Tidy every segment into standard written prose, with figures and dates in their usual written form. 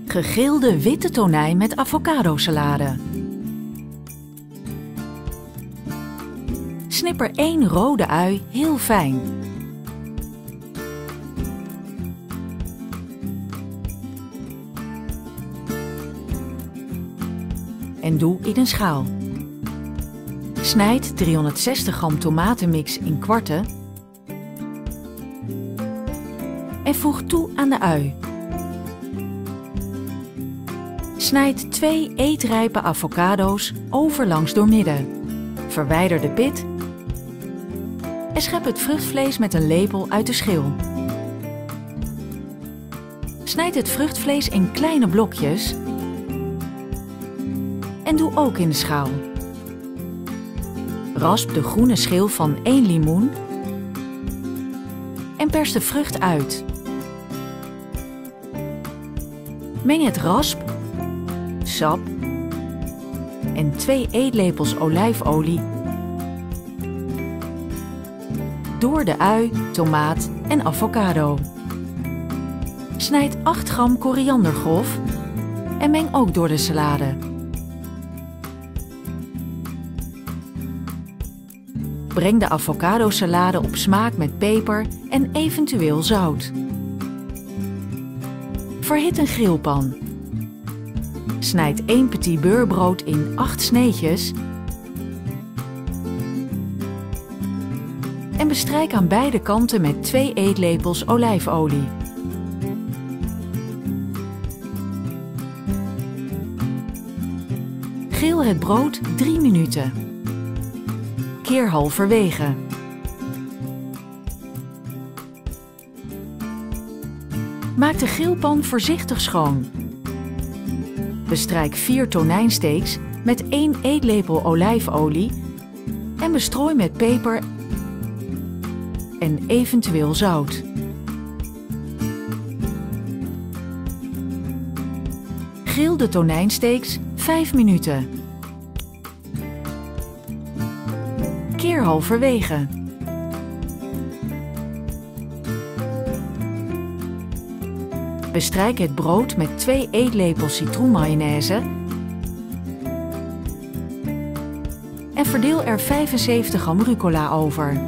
Gegrilde witte tonijn met avocadosalade. Snipper 1 rode ui heel fijn. En doe in een schaal. Snijd 360 gram tomatenmix in kwarten en voeg toe aan de ui. Snijd 2 eetrijpe avocado's overlangs doormidden. Verwijder de pit en schep het vruchtvlees met een lepel uit de schil. Snijd het vruchtvlees in kleine blokjes en doe ook in de schaal. Rasp de groene schil van 1 limoen en pers de vrucht uit. Meng het rasp, sap en 2 eetlepels olijfolie door de ui, tomaat en avocado. Snijd 8 gram koriander grof en meng ook door de salade. Breng de avocadosalade op smaak met peper en eventueel zout. Verhit een grillpan. Snijd 1 petit beurre-brood in 8 sneetjes en bestrijk aan beide kanten met 2 eetlepels olijfolie. Grill het brood 3 minuten. Keer halverwege. Maak de grillpan voorzichtig schoon. Bestrijk 4 tonijnsteaks met 1 eetlepel olijfolie en bestrooi met peper en eventueel zout. Grill de tonijnsteaks 5 minuten. Keer halverwege. Bestrijk het brood met 2 eetlepels citroenmayonaise en verdeel er 75 gram rucola over.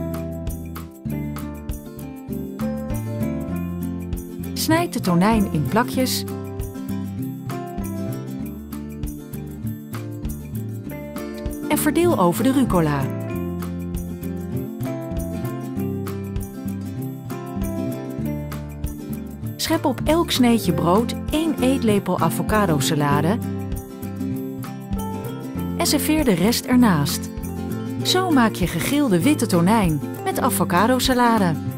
Snijd de tonijn in plakjes en verdeel over de rucola. Schep op elk sneetje brood 1 eetlepel avocadosalade en serveer de rest ernaast. Zo maak je gegrilde witte tonijn met avocadosalade.